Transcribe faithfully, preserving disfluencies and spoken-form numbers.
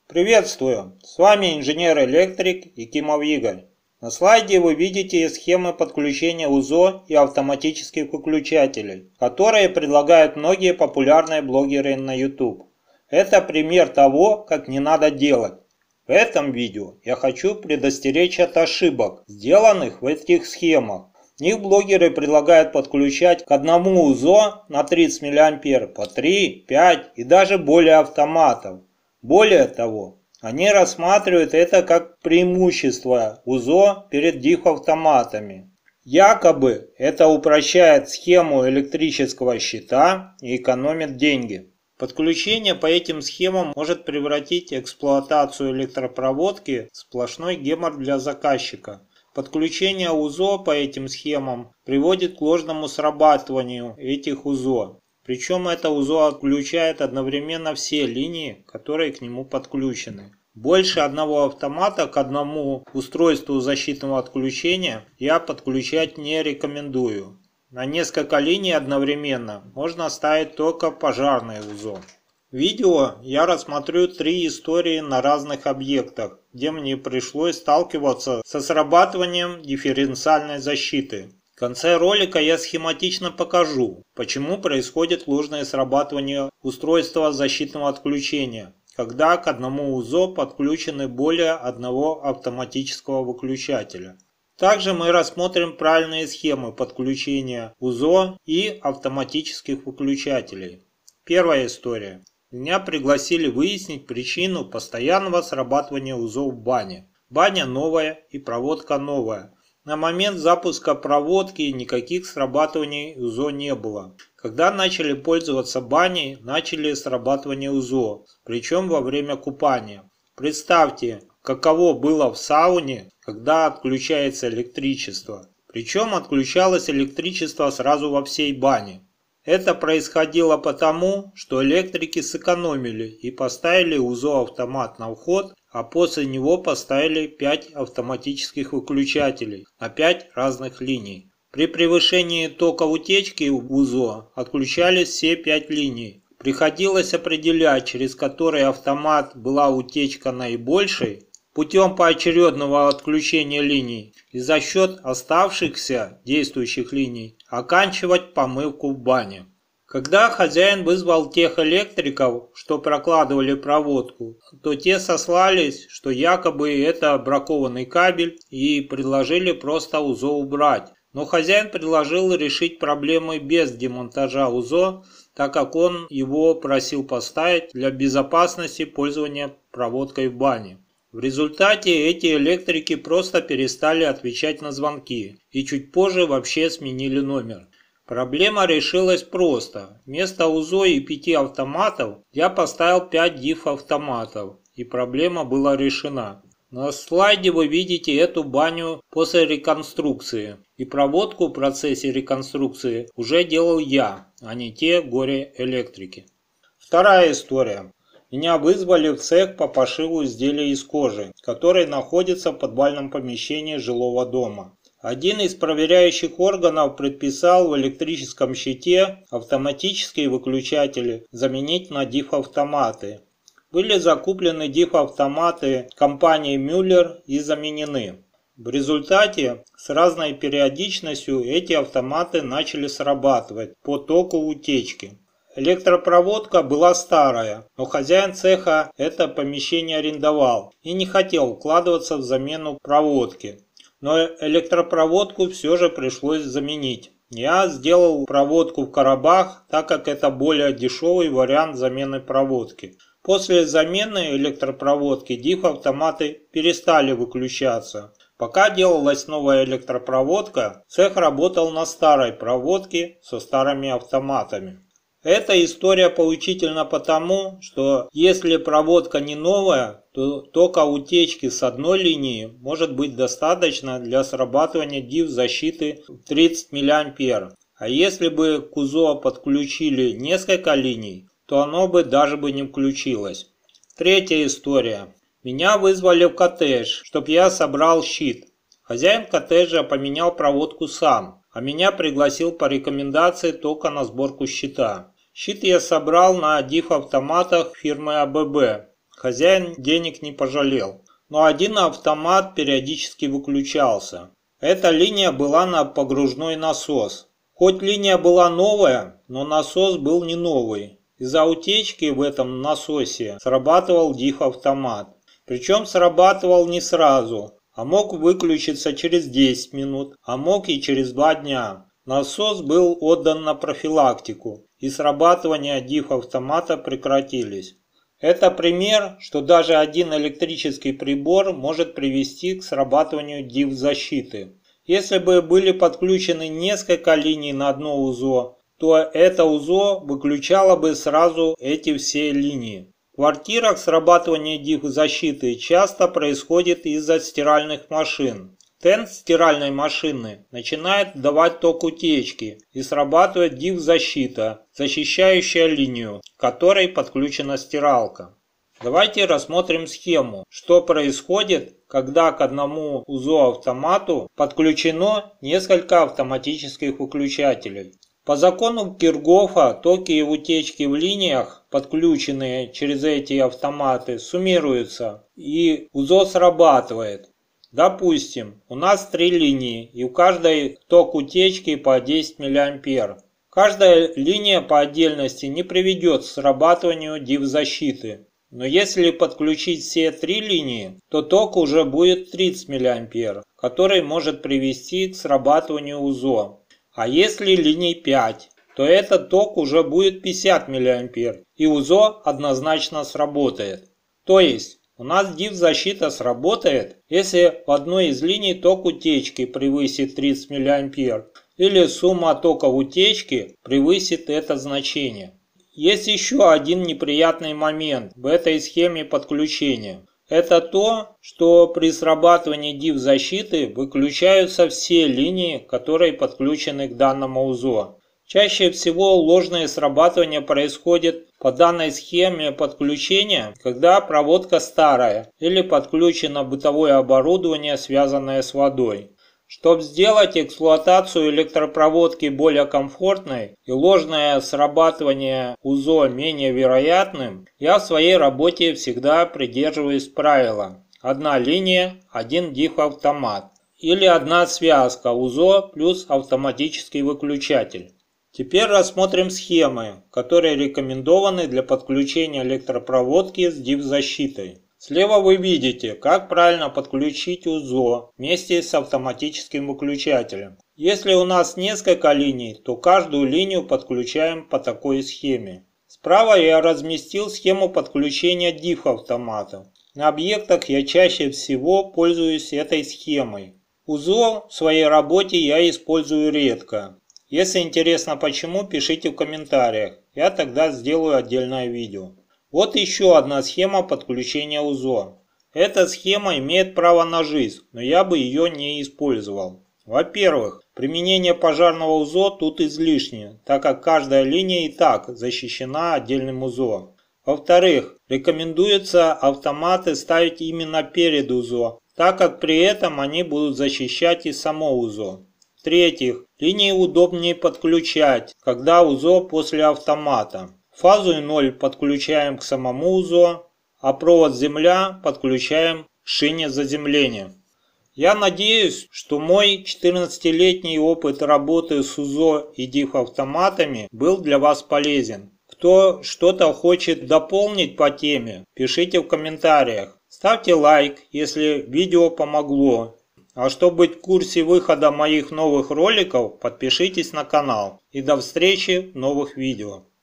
Приветствую! С вами инженер-электрик Якимов Игорь. На слайде вы видите схемы подключения УЗО и автоматических выключателей, которые предлагают многие популярные блогеры на YouTube. Это пример того, как не надо делать. В этом видео я хочу предостеречь от ошибок, сделанных в этих схемах. В них блогеры предлагают подключать к одному УЗО на тридцать миллиампер по три, пять и даже более автоматов. Более того, они рассматривают это как преимущество УЗО перед диф-автоматами. Якобы это упрощает схему электрического щита и экономит деньги. Подключение по этим схемам может превратить эксплуатацию электропроводки в сплошной гемор для заказчика. Подключение УЗО по этим схемам приводит к ложному срабатыванию этих УЗО. Причем это УЗО отключает одновременно все линии, которые к нему подключены. Больше одного автомата к одному устройству защитного отключения я подключать не рекомендую. На несколько линий одновременно можно ставить только пожарное УЗО. В видео я рассмотрю три истории на разных объектах, где мне пришлось сталкиваться со срабатыванием дифференциальной защиты. В конце ролика я схематично покажу, почему происходит ложное срабатывание устройства защитного отключения, когда к одному УЗО подключены более одного автоматического выключателя. Также мы рассмотрим правильные схемы подключения УЗО и автоматических выключателей. Первая история. Меня пригласили выяснить причину постоянного срабатывания УЗО в бане. Баня новая и проводка новая. На момент запуска проводки никаких срабатываний УЗО не было. Когда начали пользоваться баней, начали срабатывание УЗО, причем во время купания. Представьте, каково было в сауне, когда отключается электричество. Причем отключалось электричество сразу во всей бане. Это происходило потому, что электрики сэкономили и поставили УЗО-автомат на вход, а после него поставили пять автоматических выключателей на пять разных линий. При превышении тока утечки в УЗО отключались все пять линий. Приходилось определять, через который автомат была утечка наибольшей, путем поочередного отключения линий и за счет оставшихся действующих линий оканчивать помывку в бане. Когда хозяин вызвал тех электриков, что прокладывали проводку, то те сослались, что якобы это бракованный кабель, и предложили просто УЗО убрать. Но хозяин предложил решить проблемы без демонтажа УЗО, так как он его просил поставить для безопасности пользования проводкой в бане. В результате эти электрики просто перестали отвечать на звонки и чуть позже вообще сменили номер. Проблема решилась просто. Вместо УЗО и пяти автоматов я поставил пять диф-автоматов, и проблема была решена. На слайде вы видите эту баню после реконструкции, и проводку в процессе реконструкции уже делал я, а не те горе-электрики. Вторая история. Меня вызвали в цех по пошиву изделий из кожи, который находится в подвальном помещении жилого дома. Один из проверяющих органов предписал в электрическом щите автоматические выключатели заменить на диф-автоматы. Были закуплены диф-автоматы компанией Мюллер и заменены. В результате с разной периодичностью эти автоматы начали срабатывать по току утечки. Электропроводка была старая, но хозяин цеха это помещение арендовал и не хотел вкладываться в замену проводки. Но электропроводку все же пришлось заменить. Я сделал проводку в коробах, так как это более дешевый вариант замены проводки. После замены электропроводки диф-автоматы перестали выключаться. Пока делалась новая электропроводка, цех работал на старой проводке со старыми автоматами. Эта история поучительна потому, что если проводка не новая, то тока утечки с одной линии может быть достаточно для срабатывания диф-защиты в тридцать миллиампер. А если бы к УЗО подключили несколько линий, то оно бы даже бы не включилось. Третья история. Меня вызвали в коттедж, чтобы я собрал щит. Хозяин коттеджа поменял проводку сам, а меня пригласил по рекомендации только на сборку щита. Щит я собрал на диф-автоматах фирмы АББ. хозяин денег не пожалел. Но один автомат периодически выключался. Эта линия была на погружной насос. Хоть линия была новая, но насос был не новый. Из-за утечки в этом насосе срабатывал диф-автомат. Причем срабатывал не сразу, а мог выключиться через десять минут, а мог и через два дня. Насос был отдан на профилактику, и срабатывания диф-автомата прекратились. Это пример, что даже один электрический прибор может привести к срабатыванию диф-защиты. Если бы были подключены несколько линий на одно УЗО, то это УЗО выключало бы сразу эти все линии. В квартирах срабатывание диф-защиты часто происходит из-за стиральных машин. Тен стиральной машины начинает давать ток утечки и срабатывает диф-защита, защищающая линию, к которой подключена стиралка. Давайте рассмотрим схему, что происходит, когда к одному УЗО-автомату подключено несколько автоматических выключателей. По закону Киргофа токи и утечки в линиях, подключенные через эти автоматы, суммируются, и УЗО срабатывает. Допустим, у нас три линии, и у каждой ток утечки по десять миллиампер. Каждая линия по отдельности не приведет к срабатыванию диф-защиты. Но если подключить все три линии, то ток уже будет тридцать миллиампер, который может привести к срабатыванию УЗО. А если линий пять, то этот ток уже будет пятьдесят миллиампер, и УЗО однозначно сработает. То есть у нас диф-защита сработает, если в одной из линий ток утечки превысит тридцать миллиампер, или сумма токов утечки превысит это значение. Есть еще один неприятный момент в этой схеме подключения. Это то, что при срабатывании диф-защиты выключаются все линии, которые подключены к данному УЗО. Чаще всего ложное срабатывание происходит по данной схеме подключения, когда проводка старая или подключено бытовое оборудование, связанное с водой. Чтобы сделать эксплуатацию электропроводки более комфортной и ложное срабатывание УЗО менее вероятным, я в своей работе всегда придерживаюсь правила: одна линия, один диф-автомат, или одна связка УЗО плюс автоматический выключатель. Теперь рассмотрим схемы, которые рекомендованы для подключения электропроводки с диф-защитой. Слева вы видите, как правильно подключить УЗО вместе с автоматическим выключателем. Если у нас несколько линий, то каждую линию подключаем по такой схеме. Справа я разместил схему подключения диф-автомата. На объектах я чаще всего пользуюсь этой схемой. УЗО в своей работе я использую редко. Если интересно почему, пишите в комментариях, я тогда сделаю отдельное видео. Вот еще одна схема подключения УЗО. Эта схема имеет право на жизнь, но я бы ее не использовал. Во-первых, применение пожарного УЗО тут излишне, так как каждая линия и так защищена отдельным УЗО. Во-вторых, рекомендуется автоматы ставить именно перед УЗО, так как при этом они будут защищать и само УЗО. В-третьих, линии удобнее подключать, когда УЗО после автомата. Фазу ноль подключаем к самому УЗО, а провод земля подключаем к шине заземления. Я надеюсь, что мой четырнадцатилетний опыт работы с УЗО и диф-автоматами был для вас полезен. Кто что-то хочет дополнить по теме, пишите в комментариях. Ставьте лайк, если видео помогло. А чтобы быть в курсе выхода моих новых роликов, подпишитесь на канал. И до встречи в новых видео.